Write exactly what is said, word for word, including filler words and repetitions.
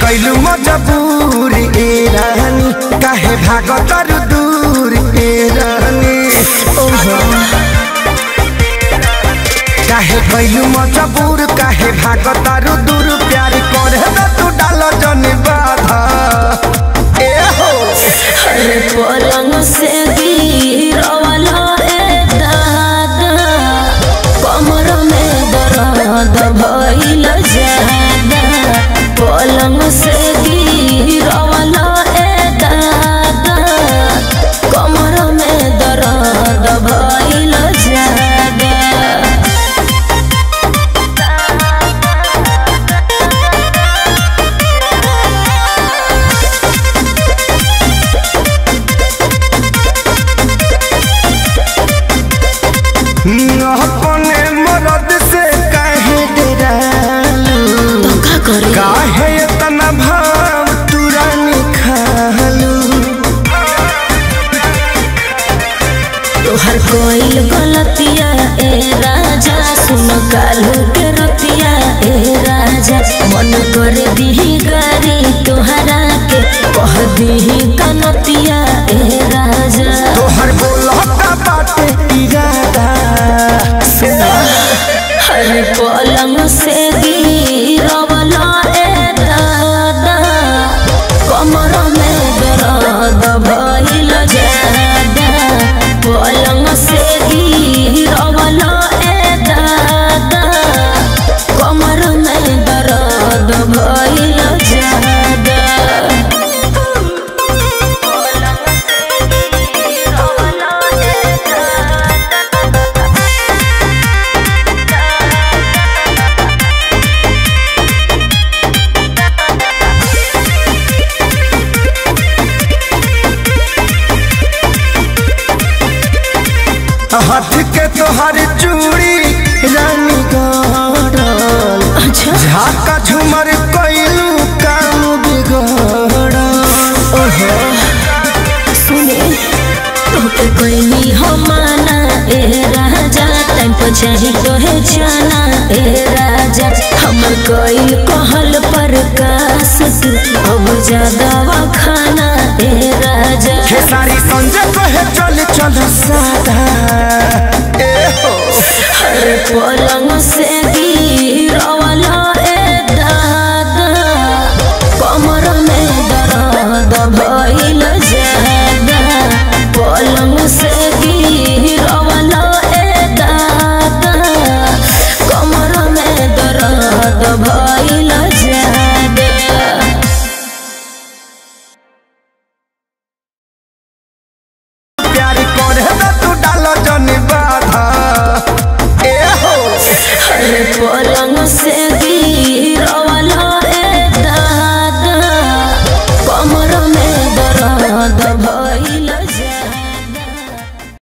कैलू मजबूर ए रानी काहे भागत दूर ए रानी काहे कैलू मजबूर काहे भागत दूर प्यार करे तू डाल जन बाधा ए हो अरे पलंग से गिरवाला ए दादा कमर में दर्द भइल जादा पलंग से गिरवाला ए दादा कमर में दर्द भइल जादा अपने मरद से काहे डरालू काहे इतना भाव तुरानी खालू तोहर कोई गलतिया ए राजा सुन कालू के रतिया ए राजा मन कर दी गारी तोहरा के कह दी कनतिया ए राजा तोहर बोलता बाटे इरादा हर पलंग से गिरवाला ए दादा कमर में दर्द भइल जादा पलंग से गिरवाला ए दादा कमर में दर्द भइल जादा हाथ के तोहर चूड़ी रानी गड़ल अच्छा झाका झूमर कैलू काम बिगड़ल ओहो सुने तोके कोई हो माना ए राजा टाइम पर चाही तोहे जाना ए राजा हमर कोई कहल पर कास तू अब ज्यादा खाना ए राजा खेसारी संजय कहे चल चल सादा ए हो हर पलंग से गिरवाला ए दादा कमर में दर्द भइल जादा पलंग से गिरवाला ए दादा कमर में दर्द भइल जादा प्यार करे तू डाल जन बाधा ए हो हर पलंग से